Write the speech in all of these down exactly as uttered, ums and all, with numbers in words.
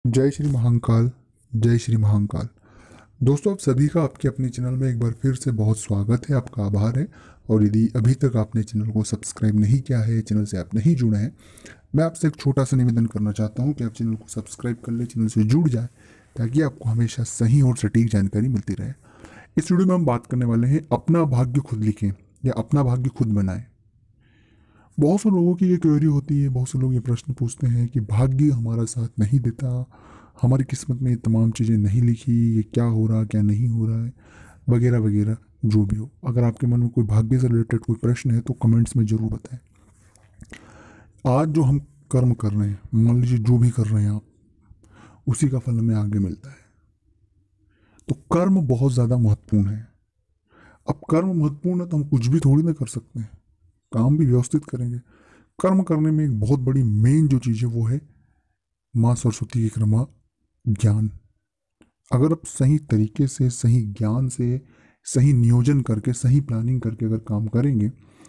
जय श्री महाकाल। जय श्री महाकाल। दोस्तों, आप सभी का आपके अपने चैनल में एक बार फिर से बहुत स्वागत है, आपका आभार है। और यदि अभी तक आपने चैनल को सब्सक्राइब नहीं किया है, चैनल से आप नहीं जुड़े हैं, मैं आपसे एक छोटा सा निवेदन करना चाहता हूं कि आप चैनल को सब्सक्राइब कर ले, चैनल से जुड़ जाए, ताकि आपको हमेशा सही और सटीक जानकारी मिलती रहे। इस वीडियो में हम बात करने वाले हैं अपना भाग्य खुद लिखें या अपना भाग्य खुद बनाएं। बहुत से लोगों की ये क्वेरी होती है, बहुत से लोग ये प्रश्न पूछते हैं कि भाग्य हमारा साथ नहीं देता, हमारी किस्मत में ये तमाम चीज़ें नहीं लिखी, ये क्या हो रहा क्या नहीं हो रहा है, वगैरह वगैरह। जो भी हो, अगर आपके मन में कोई भाग्य से रिलेटेड कोई प्रश्न है तो कमेंट्स में ज़रूर बताएं। आज जो हम कर्म कर रहे हैं, मान लीजिए जो भी कर रहे हैं आप, उसी का फल हमें आगे मिलता है। तो कर्म बहुत ज़्यादा महत्वपूर्ण है। अब कर्म महत्वपूर्ण है तो हम कुछ भी थोड़ी ना कर सकते हैं, काम भी व्यवस्थित करेंगे। कर्म करने में एक बहुत बड़ी मेन जो चीज़ है वो है माँ सरस्वती की कृपा, ज्ञान। अगर आप सही तरीके से, सही ज्ञान से, सही नियोजन करके, सही प्लानिंग करके अगर काम करेंगे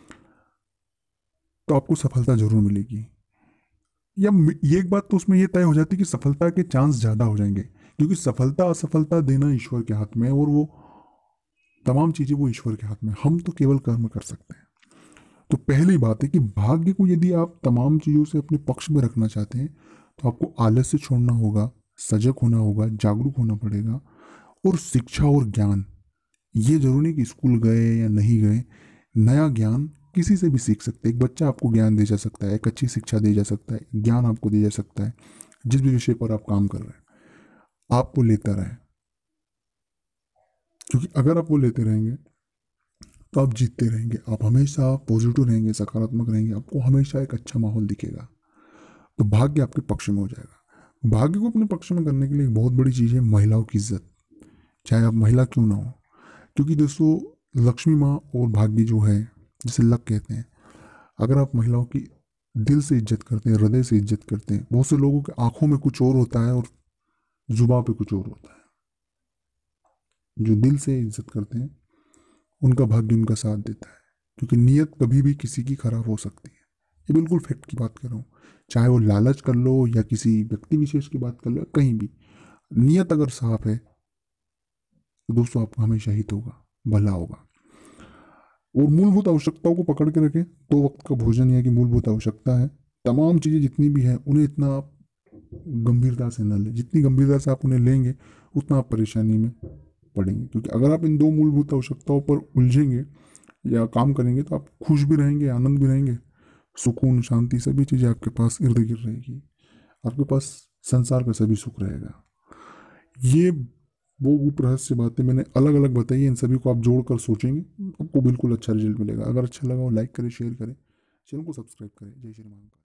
तो आपको सफलता जरूर मिलेगी। या ये एक बात तो उसमें ये तय हो जाती है कि सफलता के चांस ज़्यादा हो जाएंगे, क्योंकि सफलता असफलता देना ईश्वर के हाथ में है, और वो तमाम चीज़ें वो ईश्वर के हाथ में, हम तो केवल कर्म कर सकते हैं। तो पहली बात है कि भाग्य को यदि आप तमाम चीज़ों से अपने पक्ष में रखना चाहते हैं तो आपको आलस्य छोड़ना होगा, सजग होना होगा, जागरूक होना पड़ेगा। और शिक्षा और ज्ञान, ये जरूरी नहीं कि स्कूल गए या नहीं गए, नया ज्ञान किसी से भी सीख सकते हैं। एक बच्चा आपको ज्ञान दे जा सकता है, एक अच्छी शिक्षा दे जा सकता है, ज्ञान आपको दे जा सकता है। जिस भी विषय पर आप काम कर रहे हैं, आप वो लेता रहे, क्योंकि अगर आप वो लेते रहेंगे तो आप जीतते रहेंगे, आप हमेशा पॉजिटिव रहेंगे, सकारात्मक रहेंगे, आपको हमेशा एक अच्छा माहौल दिखेगा। तो भाग्य आपके पक्ष में हो जाएगा। भाग्य को अपने पक्ष में करने के लिए एक बहुत बड़ी चीज़ है महिलाओं की इज्जत, चाहे आप महिला क्यों ना हो। क्योंकि दोस्तों, लक्ष्मी माँ और भाग्य जो है, जिसे लक कहते हैं, अगर आप महिलाओं की दिल से इज्जत करते हैं, हृदय से इज्जत करते हैं, बहुत से लोगों के आंखों में कुछ और होता है और जुबान पे कुछ और होता है। जो दिल से इज्जत करते हैं उनका भाग्य उनका साथ देता है, क्योंकि नीयत कभी भी किसी की खराब हो सकती है। ये बिल्कुल फैक्ट की बात कर रहा हूँ। चाहे वो लालच कर लो या किसी व्यक्ति विशेष की बात कर लो, कहीं भी नीयत अगर साफ है तो दोस्तों आपका हमेशा हित होगा, भला होगा। और मूलभूत आवश्यकताओं को पकड़ के रखें। दो वक्त का भोजन यह की मूलभूत आवश्यकता है। तमाम चीज़ें जितनी भी हैं उन्हें इतना आप गंभीरता से न लें, जितनी गंभीरता से आप उन्हें लेंगे उतना आप परेशानी में पड़ेंगे। क्योंकि अगर आप इन दो मूलभूत आवश्यकताओं पर उलझेंगे या काम करेंगे तो आप खुश भी रहेंगे, आनंद भी रहेंगे, सुकून, शांति, सभी चीज़ें आपके पास इर्द गिर्द रहेगी। आपके पास संसार का सभी सुख रहेगा। ये वो उप रहस्य बातें मैंने अलग अलग बताई है, इन सभी को आप जोड़कर सोचेंगे, आपको बिल्कुल अच्छा रिजल्ट मिलेगा। अगर अच्छा लगा हो लाइक करें, शेयर करें, चैनल को सब्सक्राइब करें। जय श्री राम।